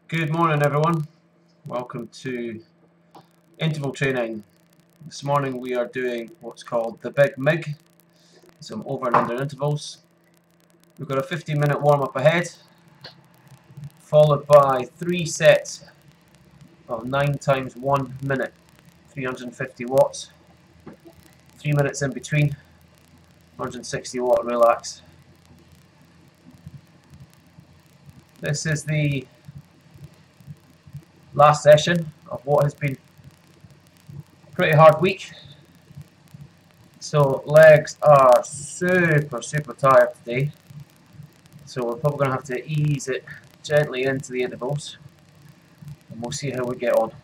Good morning everyone, welcome to interval training. This morning we are doing what's called the Big Mig, some over and under intervals. We've got a 15-minute warm-up ahead, followed by 3 sets of 9 times 1 minute, 350 watts, 3 minutes in between, 160 watt relax. This is the last session of what has been a pretty hard week. So legs are super tired today. So we're probably going to have to ease it gently into the intervals and we'll see how we get on.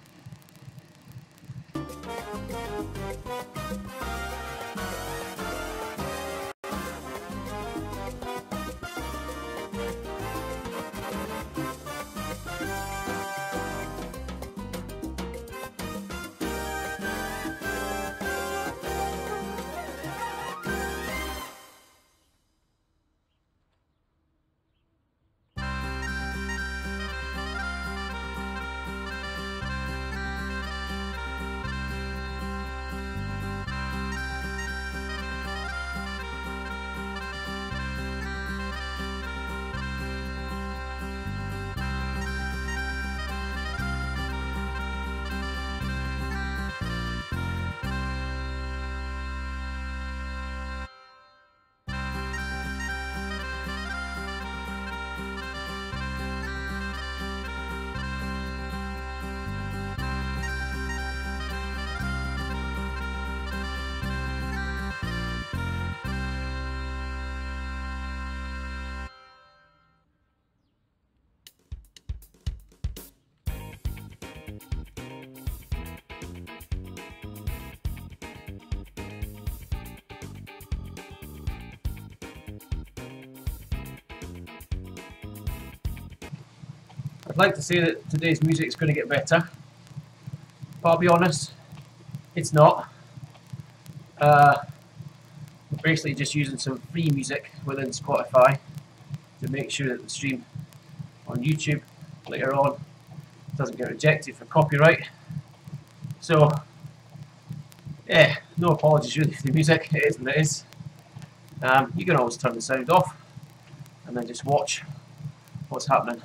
I'd like to say that today's music is going to get better, but I'll be honest, it's not. We're basically just using some free music within Spotify to make sure that the stream on YouTube later on doesn't get rejected for copyright. So, yeah, no apologies really for the music, it is what it is. You can always turn the sound off and then just watch what's happening.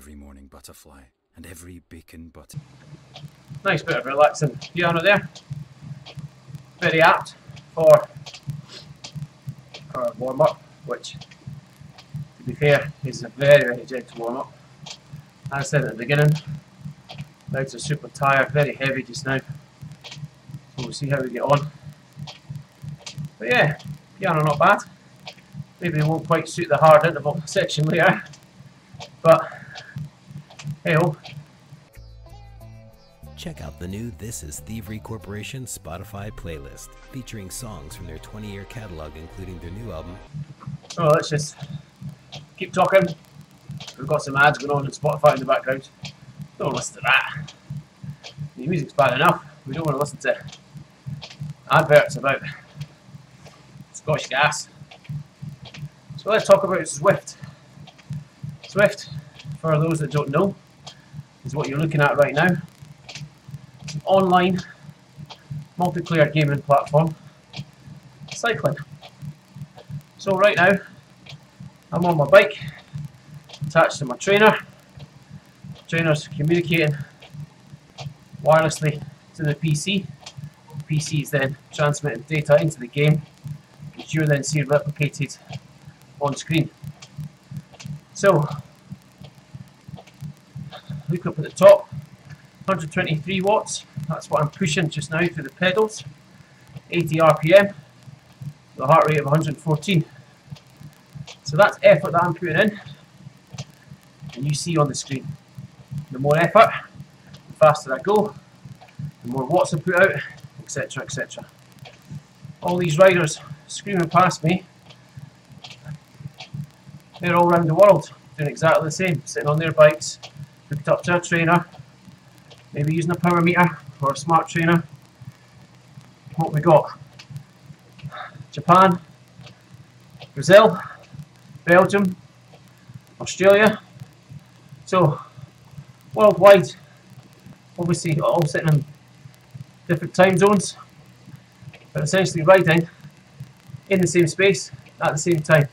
every morning butterfly and every beacon butter. Nice bit of relaxing piano there. Very apt for a warm-up, which, to be fair, is a very, very gentle warm-up. As I said at the beginning, legs are super tired, very heavy just now. So we'll see how we get on. But yeah, piano not bad. Maybe it won't quite suit the hard interval section later, but hey ho. Check out the new This Is Thievery Corporation Spotify playlist, featuring songs from their 20-year catalog, including their new album. So let's just keep talking. We've got some ads going on Spotify in the background. Don't listen to that. The music's bad enough. We don't want to listen to adverts about Scottish Gas. So let's talk about Zwift. Zwift, for those that don't know, is what you're looking at right now. It's an online multiplayer gaming platform. Cycling. So right now, I'm on my bike, attached to my trainer. The trainer's communicating wirelessly to the PC. The PC is then transmitting data into the game, which you're then seeing replicated on screen. So, look up at the top, 123 watts, that's what I'm pushing just now through the pedals, 80 RPM, the heart rate of 114. So that's effort that I'm putting in, and you see on the screen. The more effort, the faster I go, the more watts I put out, etc, etc. All these riders screaming past me, they're all around the world doing exactly the same, sitting on their bikes, hooked up to a trainer, maybe using a power meter or a smart trainer. What we got? Japan, Brazil, Belgium, Australia. So worldwide, obviously all sitting in different time zones, but essentially riding in the same space at the same time.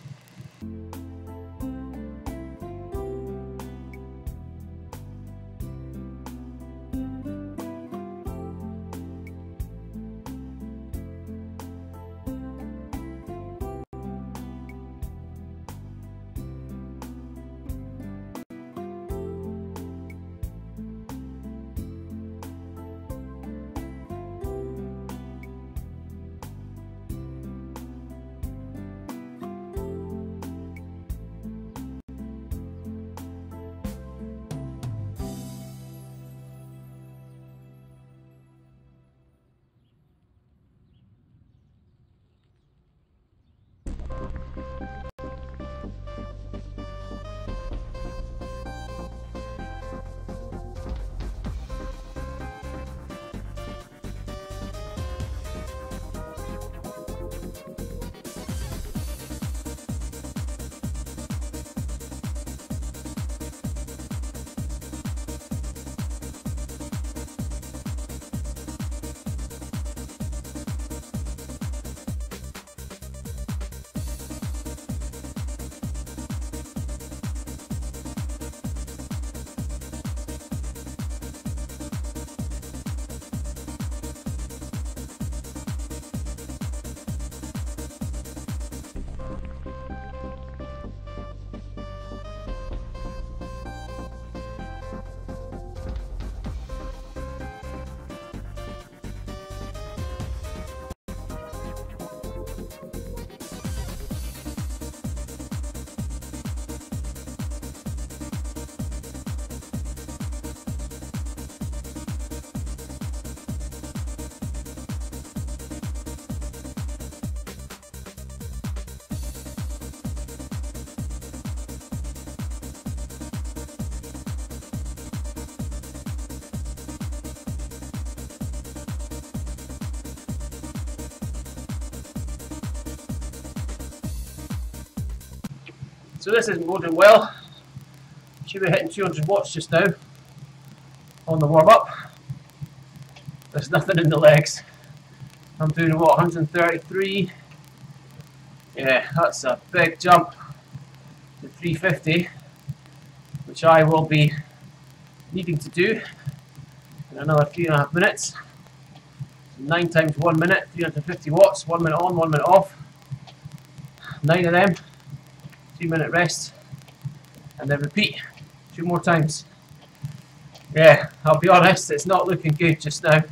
So this isn't loading well. Should be hitting 200 watts just now on the warm up. There's nothing in the legs. I'm doing what, 133? Yeah, that's a big jump to 350, which which I will be needing to do in another 3.5 minutes. 9 times 1 minute, 350 watts, 1 minute on, 1 minute off. 9 of them, 3-minute rest, and then repeat 2 more times. Yeah, I'll be honest, it's not looking good just now.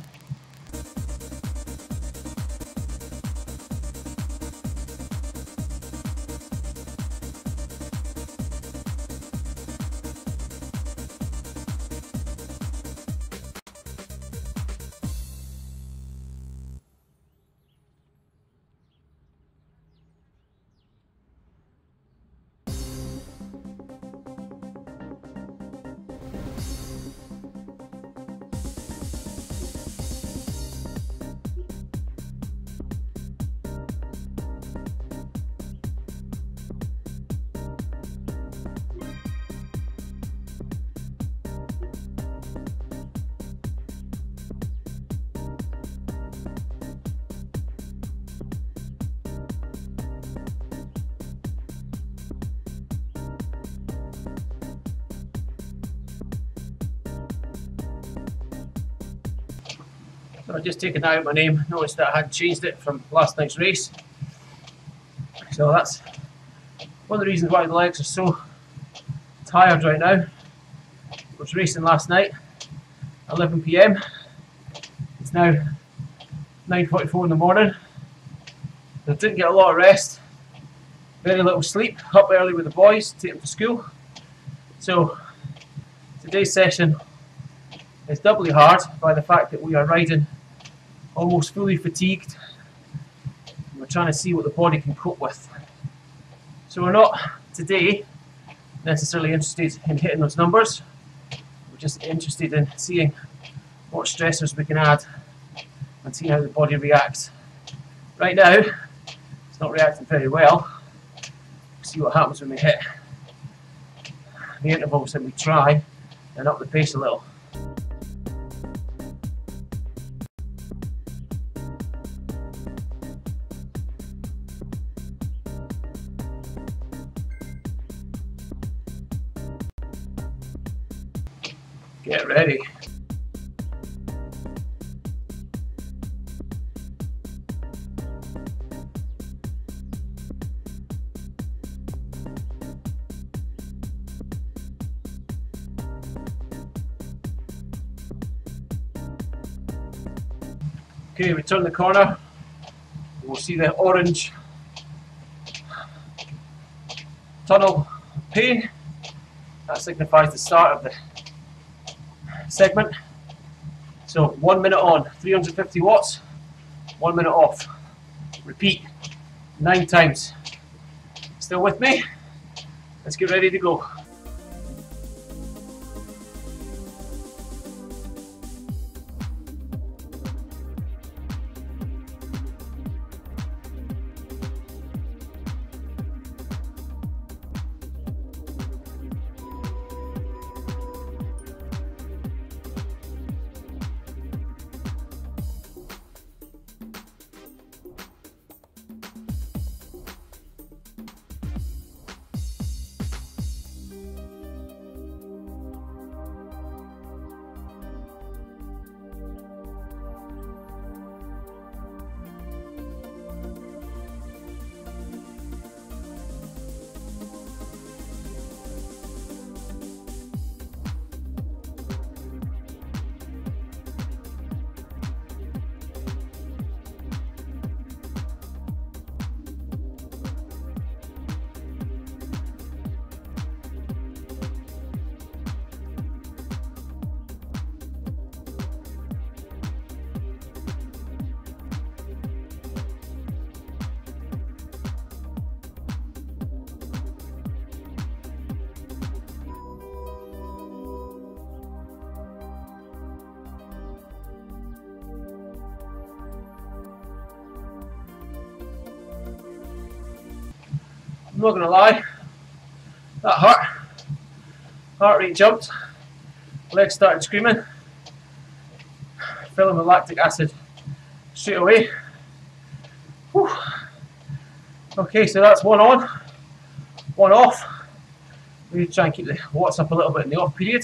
So I've just taken out my name, noticed that I hadn't changed it from last night's race. So that's one of the reasons why the legs are so tired right now. I was racing last night at 11 PM. It's now 9:44 in the morning. I didn't get a lot of rest, very little sleep, up early with the boys, take them to school. So today's session is doubly hard by the fact that we are riding almost fully fatigued. We're trying to see what the body can cope with. So we're not today necessarily interested in hitting those numbers. We're just interested in seeing what stressors we can add and see how the body reacts. Right now, it's not reacting very well. We'll see what happens when we hit the intervals and we try and up the pace a little. Get ready. Okay, we turn the corner. We'll see the orange tunnel pane. That signifies the start of the segment. So 1 minute on, 350 watts, 1 minute off. Repeat 9 times. Still with me? Let's get ready to go. I'm not going to lie, that hurt. Heart rate jumped, legs started screaming, filling with lactic acid straight away. Whew. Okay, so that's 1 on, 1 off, We try and keep the watts up a little bit in the off period.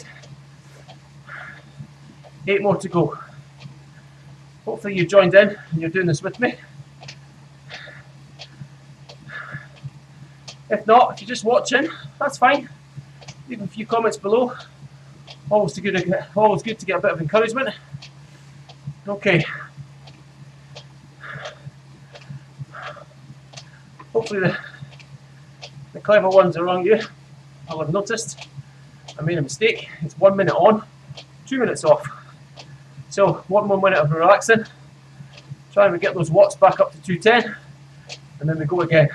8 more to go. Hopefully you've joined in and you're doing this with me. If not, if you're just watching, that's fine. Leave a few comments below. Always good to get a bit of encouragement. Okay. Hopefully the clever ones around you will have noticed I made a mistake. It's 1 minute on, 2 minutes off. So 1 more minute of relaxing. Try and get those watts back up to 210, and then we go again.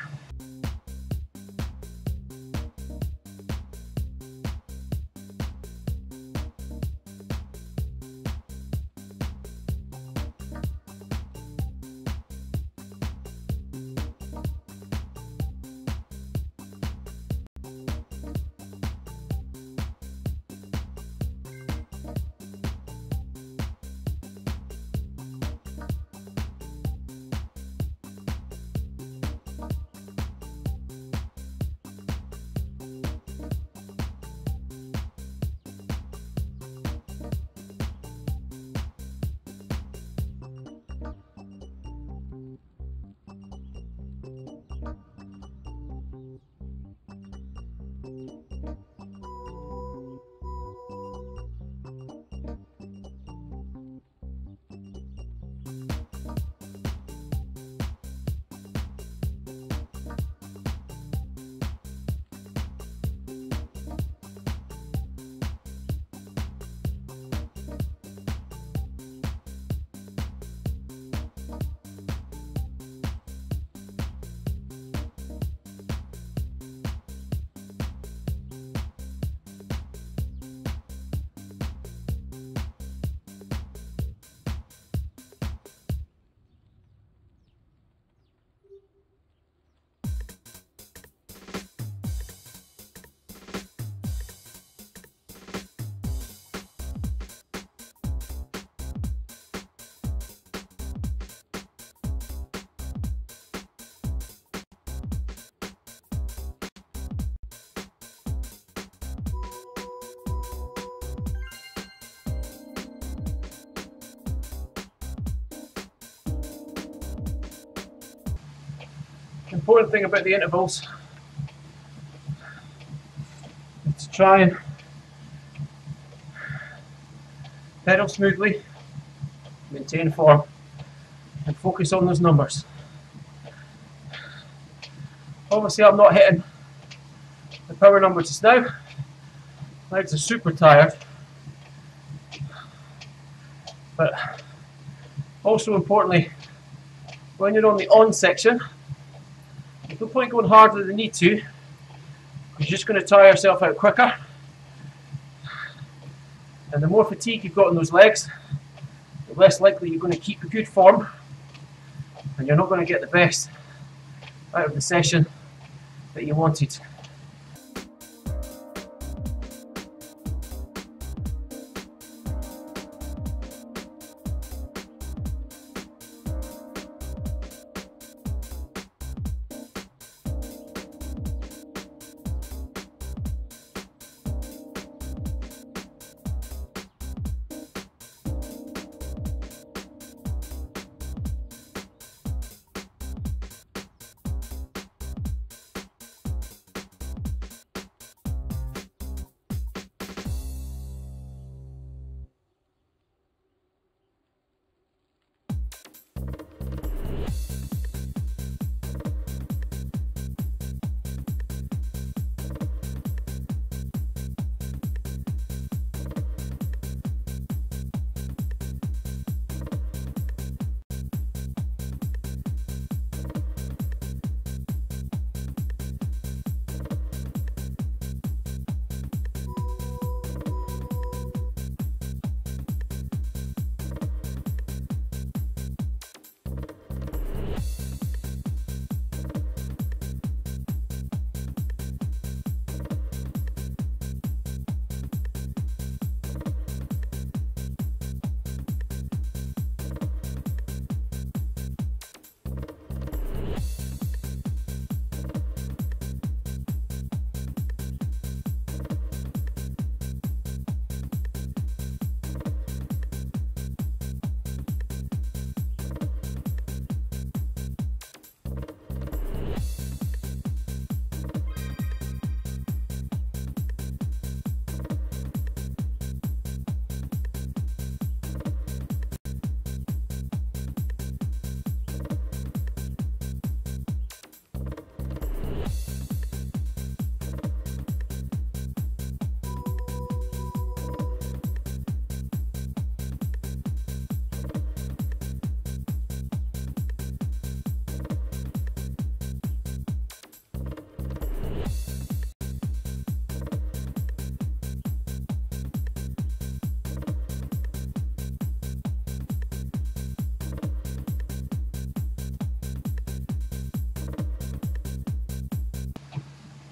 The important thing about the intervals is to try and pedal smoothly, maintain form, and focus on those numbers. Obviously I'm not hitting the power number just now. Legs are super tired. But also importantly, when you're on the on section, there's no point going harder than you need to. You're just going to tire yourself out quicker. And the more fatigue you've got in those legs, the less likely you're going to keep a good form, and you're not going to get the best out of the session that you wanted.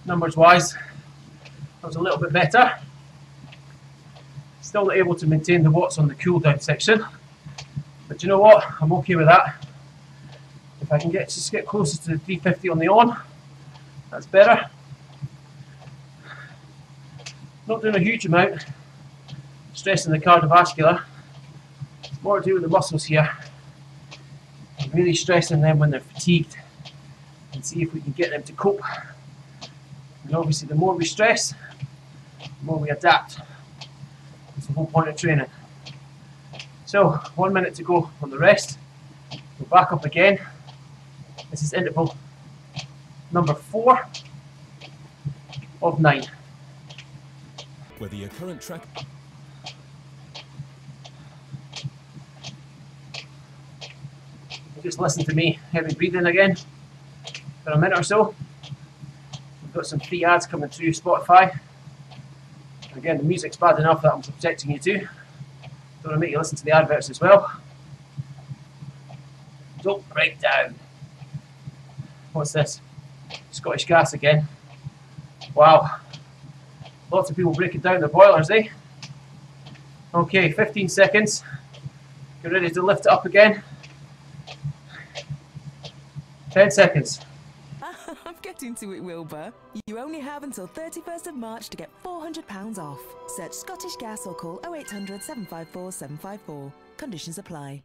numbers wise, that was a little bit better. Still not able to maintain the watts on the cool down section, but you know what, I'm okay with that. If I can just get closer to the 350 on the on, that's better. Not doing a huge amount, stressing the cardiovascular. It's more to do with the muscles here. I'm really stressing them when they're fatigued and see if we can get them to cope. And obviously the more we stress, the more we adapt. That's the whole point of training. So 1 minute to go on the rest. Go back up again. This is interval number 4 of 9. Whether your current track... Just listen to me heavy breathing again for a minute or so. We've got some free ads coming through Spotify. Again, the music's bad enough that I'm subjecting you to. Don't want to make you listen to the adverts as well. Don't break down. What's this? Scottish Gas again. Wow. Lots of people breaking down their boilers, eh? Okay, 15 seconds. Get ready to lift it up again. 10 seconds. I'm getting to it, Wilbur. You only have until 31st of March to get £400 off. Search Scottish Gas or call 0800 754 754. Conditions apply.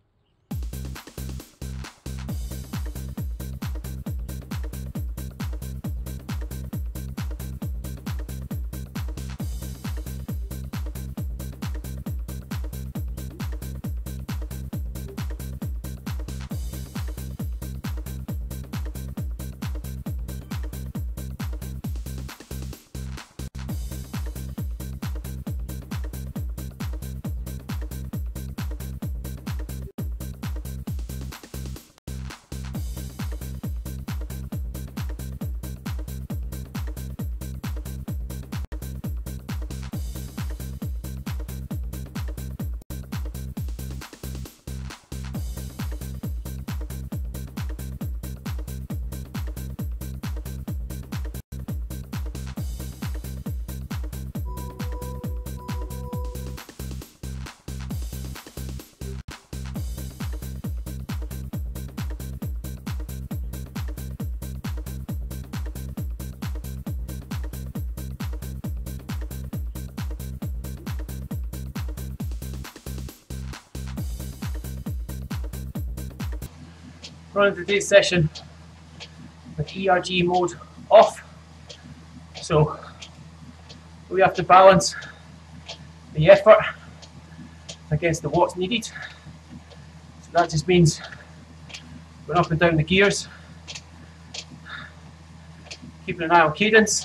Running today's session with argh mode off, so we have to balance the effort against the watts needed. So that just means going up and down the gears, keeping an eye on cadence,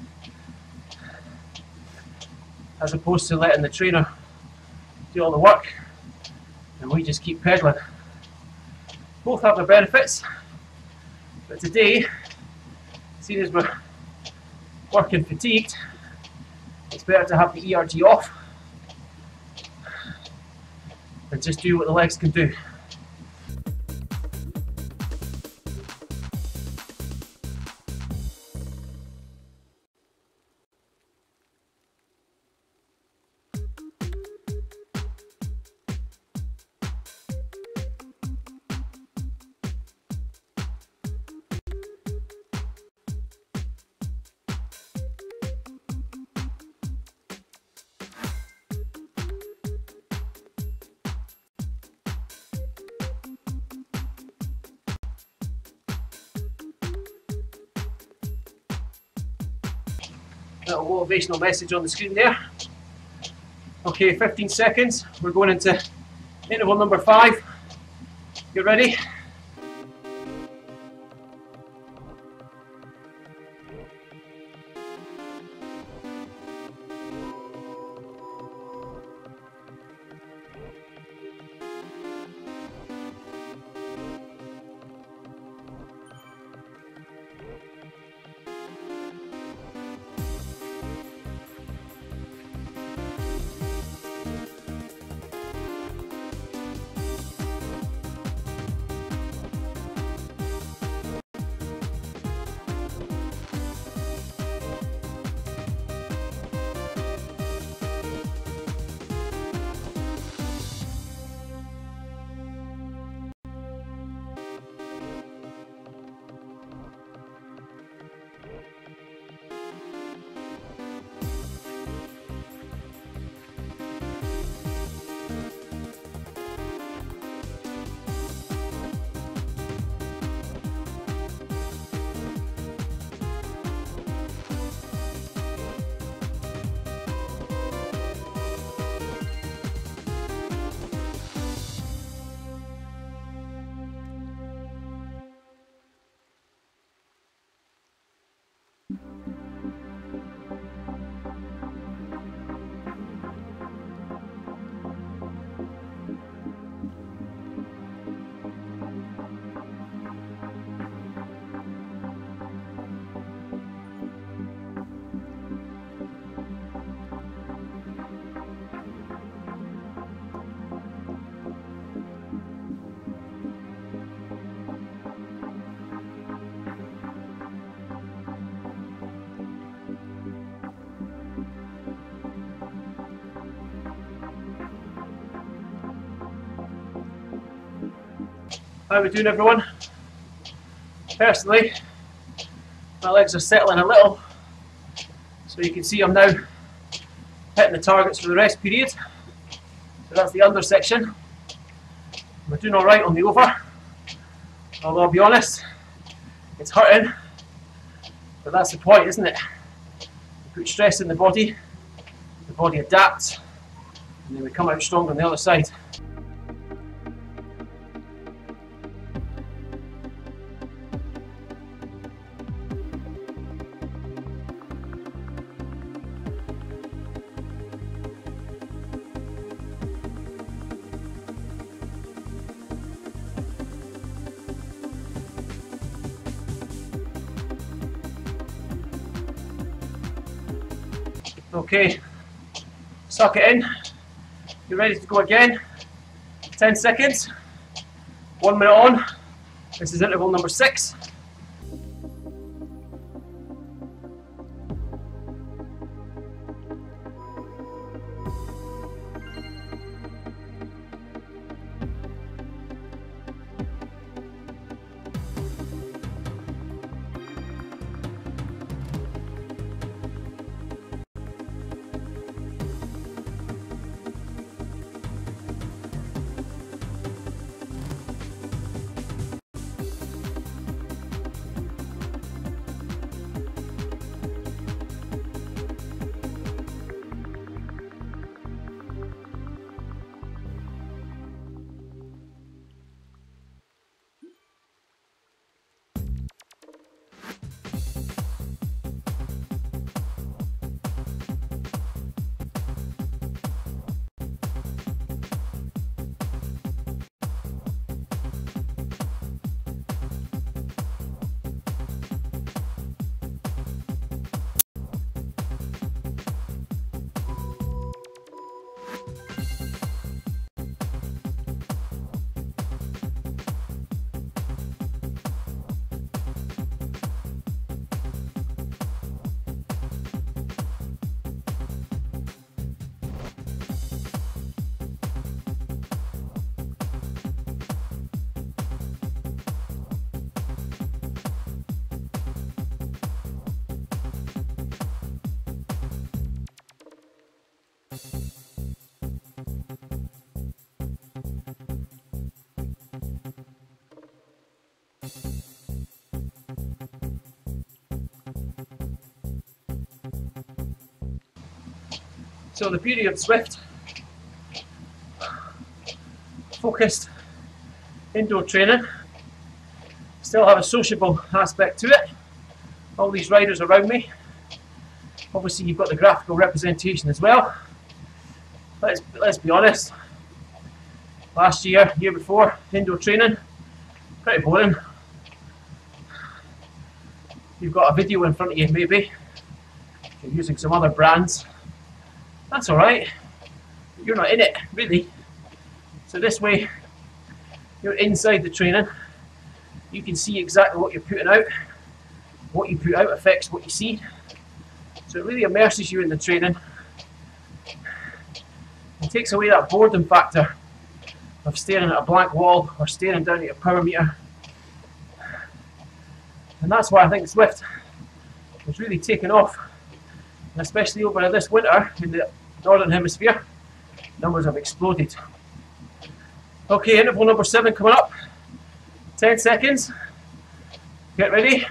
as opposed to letting the trainer do all the work and we just keep pedaling. Both have their benefits, but today, seeing as we're working fatigued, it's better to have the argh off and just do what the legs can do. Little motivational message on the screen there. Okay, 15 seconds. We're going into interval number 5. Get ready. How are we doing, everyone? Personally, my legs are settling a little, so you can see I'm now hitting the targets for the rest period. So that's the under section. We're doing alright on the over, although I'll be honest, it's hurting, but that's the point, isn't it? You put stress in the body adapts, and then we come out stronger on the other side. Okay, suck it in. You're ready to go again. 10 seconds. 1 minute on. This is interval number 6. So the beauty of Zwift, focused indoor training, still have a sociable aspect to it. All these riders around me. Obviously you've got the graphical representation as well. Let's be honest, last year, year before, indoor training, pretty boring. You've got a video in front of you maybe, you're using some other brands. That's alright, you're not in it, really. So this way, you're inside the training, you can see exactly what you're putting out. What you put out affects what you see. So it really immerses you in the training. It takes away that boredom factor of staring at a blank wall or staring down at your power meter. And that's why I think Zwift has really taken off. And especially over this winter in the northern hemisphere, numbers have exploded. Okay, interval number 7 coming up. 10 seconds. Get ready.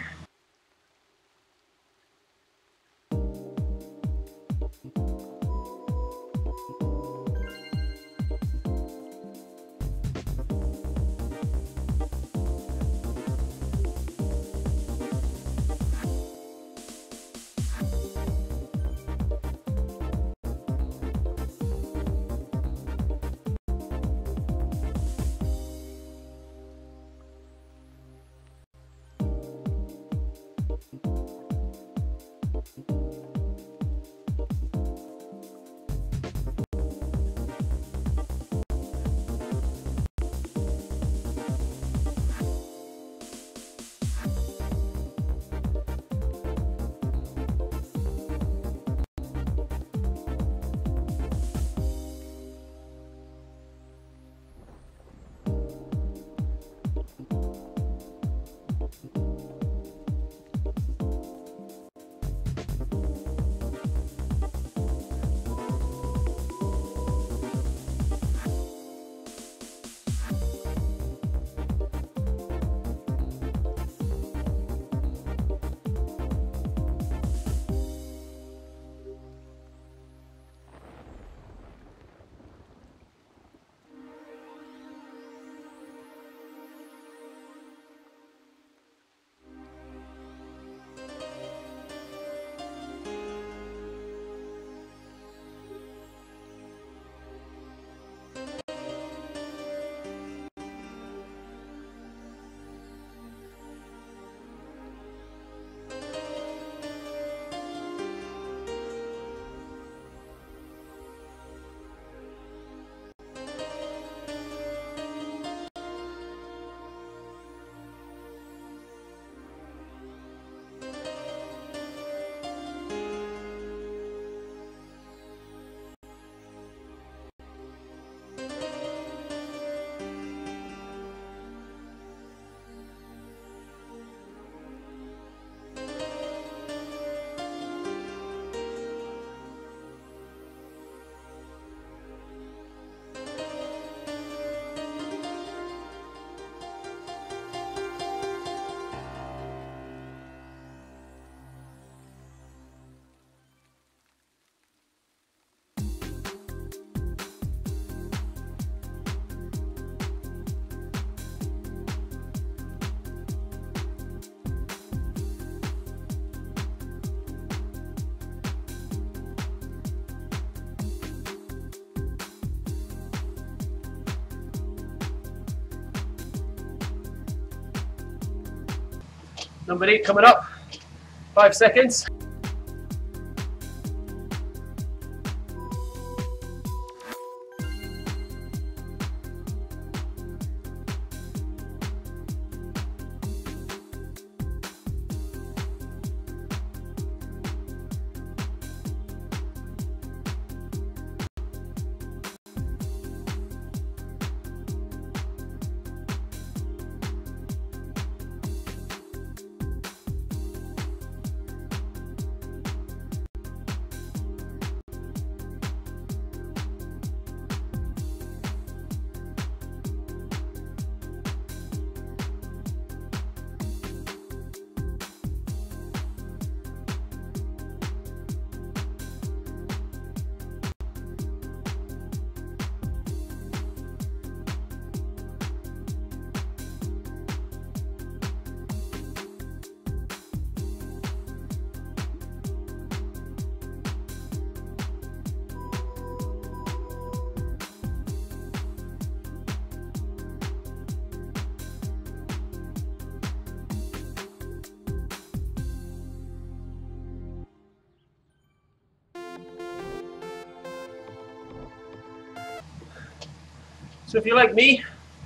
Number 8 coming up. 5 seconds. So if you're like me,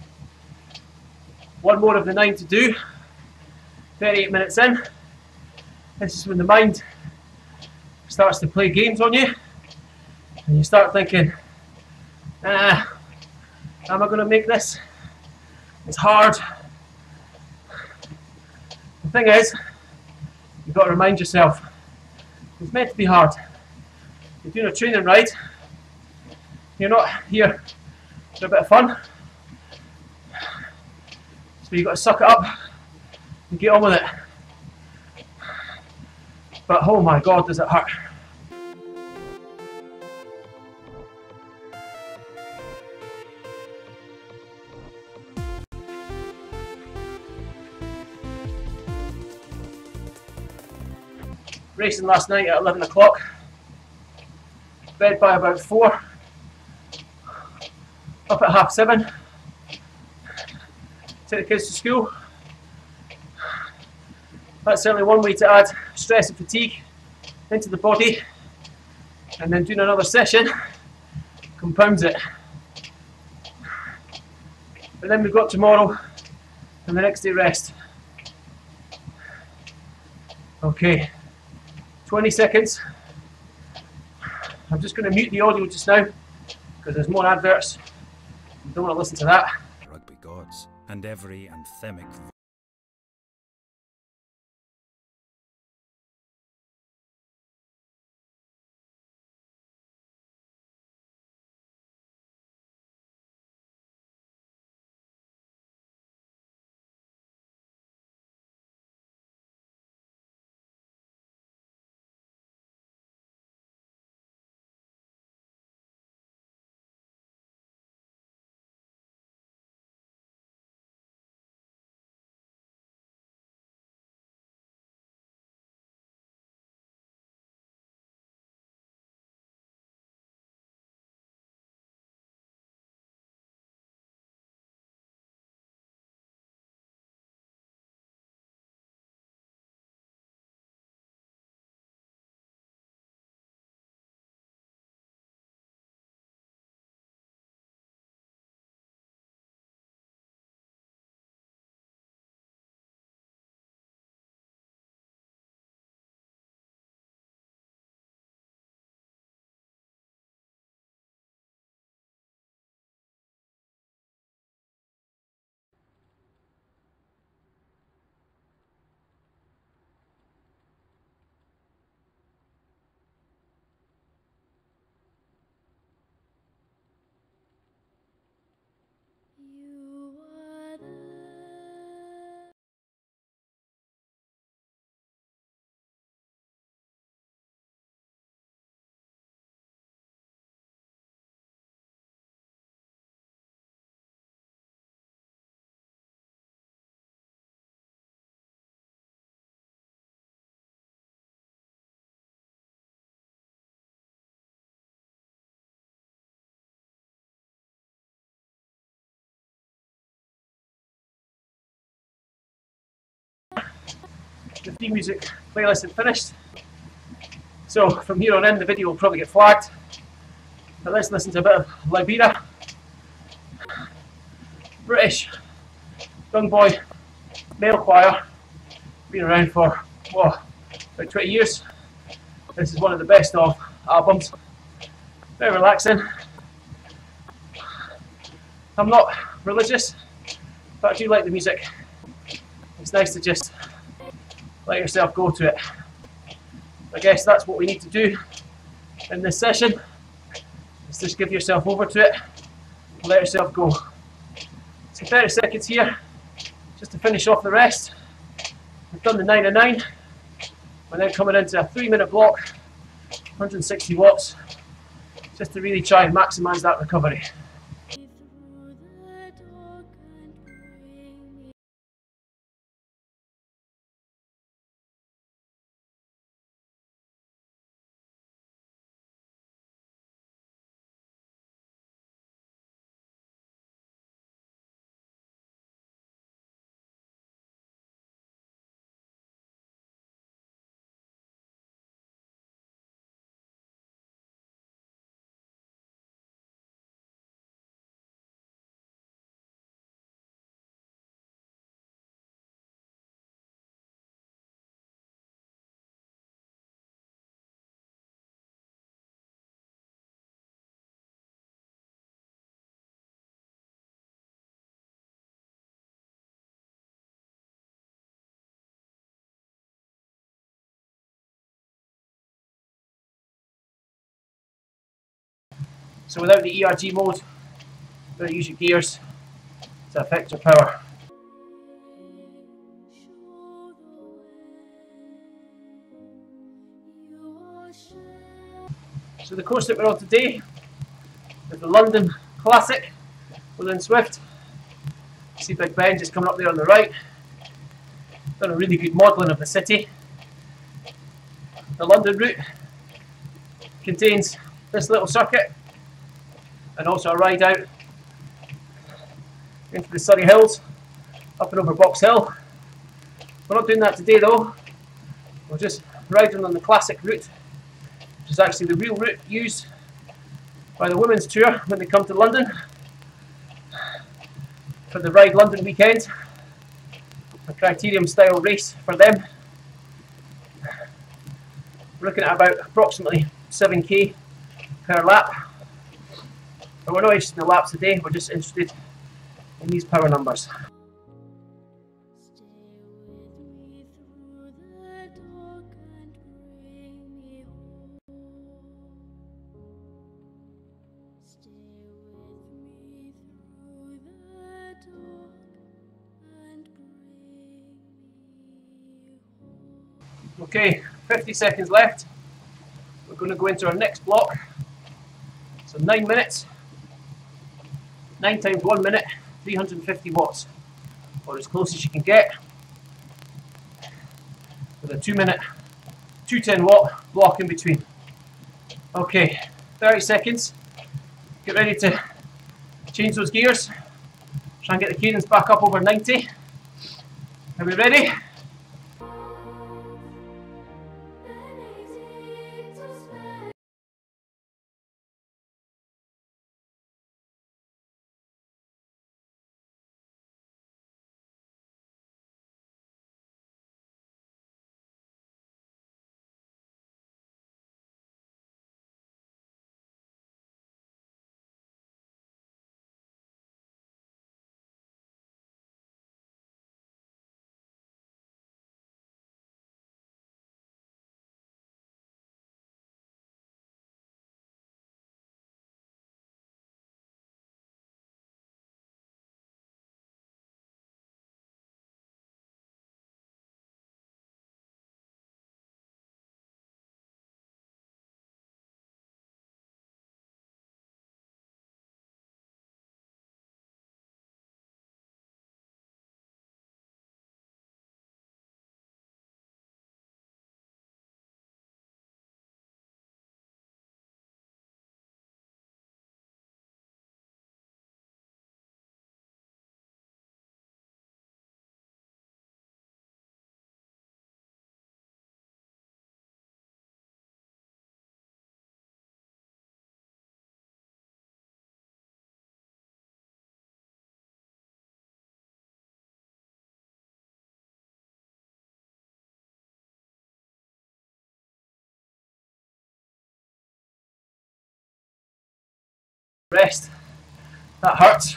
one more of the 9 to do, 38 minutes in. This is when the mind starts to play games on you and you start thinking, am I going to make this? It's hard. The thing is, you've got to remind yourself, it's meant to be hard. You're doing a training ride, you're not here for a bit of fun. So you've got to suck it up and get on with it. But oh my God, does it hurt. Racing last night at 11 o'clock. Bed by about 4. Up at 7:30. Take the kids to school. That's certainly one way to add stress and fatigue into the body, and then doing another session compounds it. But then we've got tomorrow and the next day rest. Okay, 20 seconds. I'm just going to mute the audio just now because there's more adverts. You don't want to listen to that. Rugby gods and every anthemic the theme music playlist had finished. So from here on in the video will probably get flagged. But let's listen to a bit of Libera. British young boy male choir, been around for about 20 years. This is one of the best of albums. Very relaxing. I'm not religious, but I do like the music. It's nice to just let yourself go to it. I guess that's what we need to do in this session, is just give yourself over to it and let yourself go. So 30 seconds here, just to finish off the rest. We've done the 9 and 9. We're now coming into a 3-minute block, 160 watts, just to really try and maximise that recovery. So without the argh mode, you're going to use your gears to affect your power. So the course that we're on today is the London Classic within Zwift. See Big Mig just coming up there on the right. Done a really good modelling of the city. The London route contains this little circuit and also a ride out into the Surrey Hills, up and over Box Hill. We're not doing that today though. We're just riding on the classic route, which is actually the real route used by the women's tour when they come to London for the Ride London weekend. A criterium style race for them. We're looking at about approximately 7k per lap. But we're not interested in the laps today, we're just interested in these power numbers. Okay, 50 seconds left. We're going to go into our next block. So 9 minutes. 9 times 1 minute, 350 watts, or as close as you can get, with a 2-minute, 210 watt block in between. Okay, 30 seconds. Get ready to change those gears. Try and get the cadence back up over 90. Are we ready? rest. That hurts.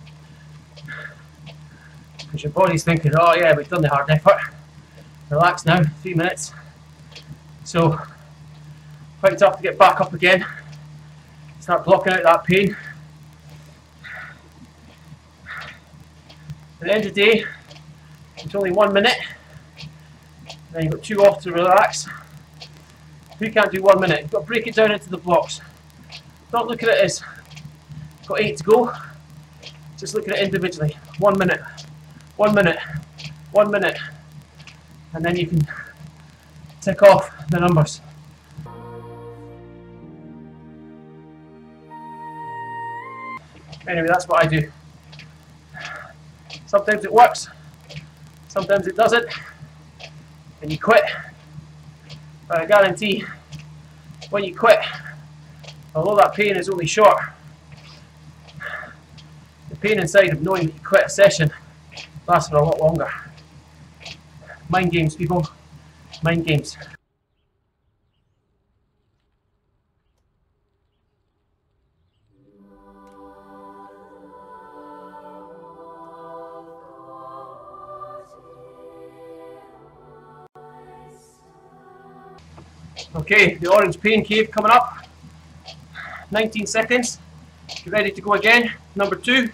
Because your body's thinking, oh yeah, we've done the hard effort. Relax now, 3 minutes. So, quite tough to get back up again. Start blocking out that pain. At the end of the day, it's only 1 minute. Then you've got 2 off to relax. Who can't do 1 minute? You've got to break it down into the blocks. Don't look at it as got 8 to go. Just look at it individually. 1 minute, 1 minute, 1 minute. And then you can tick off the numbers. Anyway, that's what I do. Sometimes it works, sometimes it doesn't, and you quit. But I guarantee, when you quit, although that pain is only short, the pain inside of knowing that you quit a session lasts for a lot longer. Mind games, people. Mind games. Okay, the orange pain cave coming up. 19 seconds. Get ready to go again. Number 2.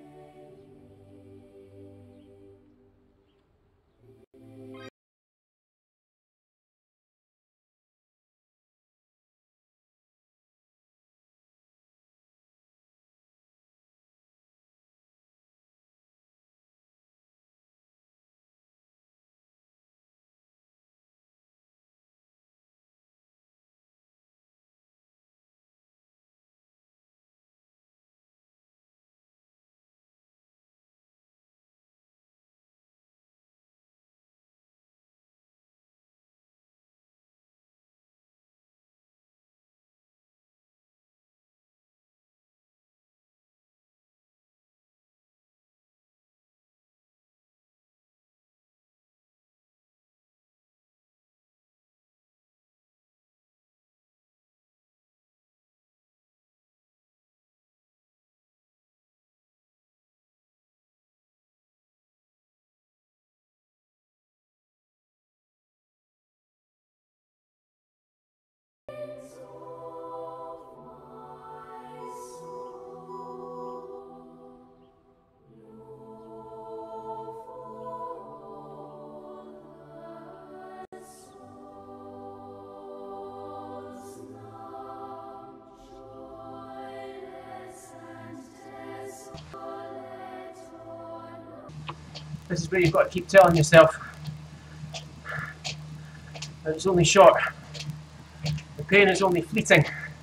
This is where you've got to keep telling yourself that it's only short. The pain is only fleeting.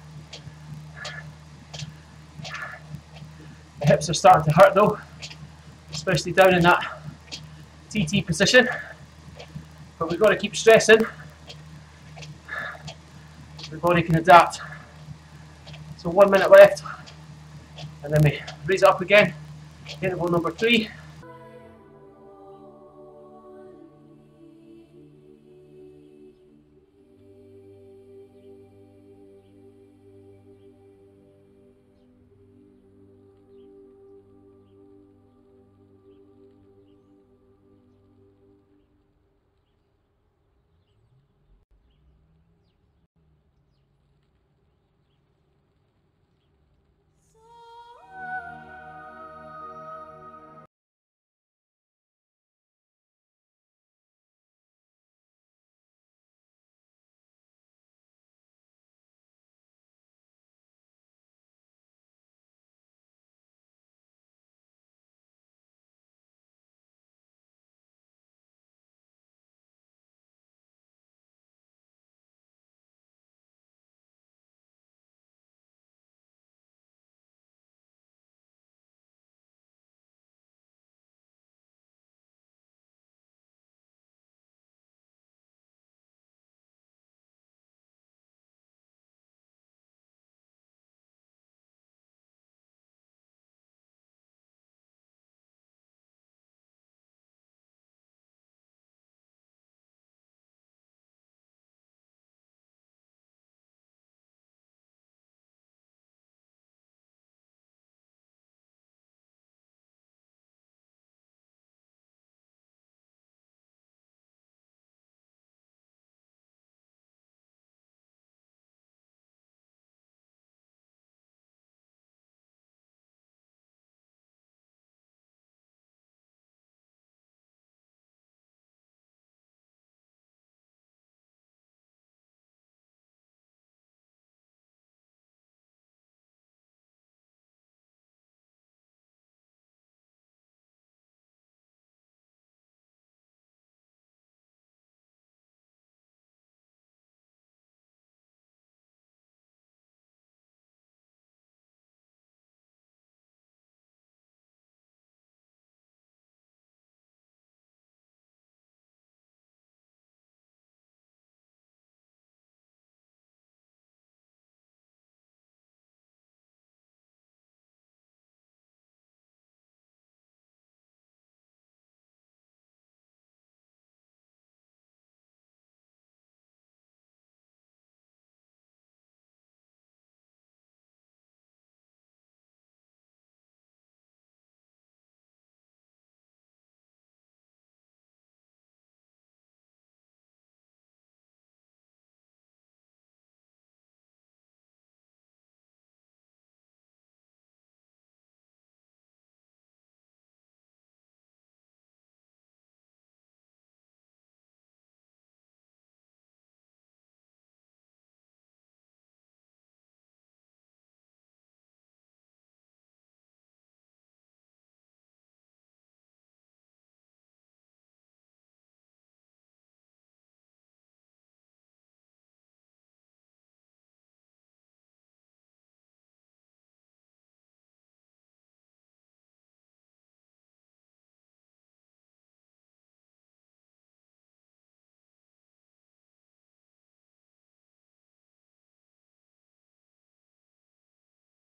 The hips are starting to hurt though, especially down in that TT position. But we've got to keep stressing. The body can adapt. So 1 minute left, and then we raise it up again. Interval number 3.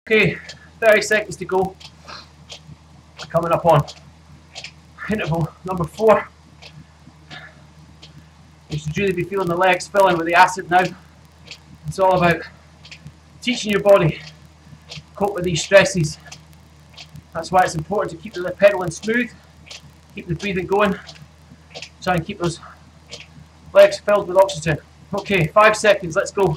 Okay, 30 seconds to go. Coming up on interval number 4. You should really be feeling the legs filling with the acid now. It's all about teaching your body to cope with these stresses. That's why it's important to keep the pedaling smooth, keep the breathing going, try and keep those legs filled with oxygen. Okay, 5 seconds, let's go.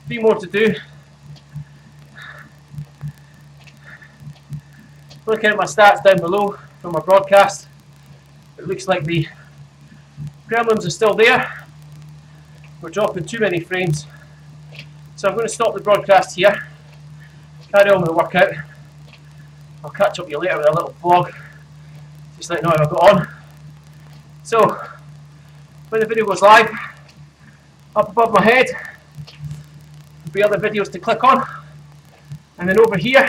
3 more to do. Looking at my stats down below from my broadcast, it looks like the gremlins are still there. We're dropping too many frames. So I'm going to stop the broadcast here, carry on with the workout. I'll catch up with you later with a little vlog, just let you know how I got on. So, when the video goes live, up above my head will be other videos to click on, and then over here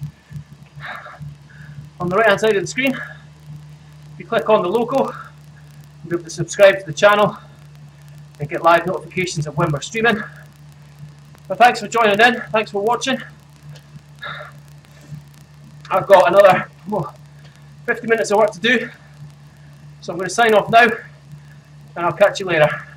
on the right hand side of the screen, if you click on the logo, you'll be able to subscribe to the channel and get live notifications of when we're streaming. But thanks for joining in, thanks for watching. I've got another 50 minutes of work to do, so I'm going to sign off now, and I'll catch you later.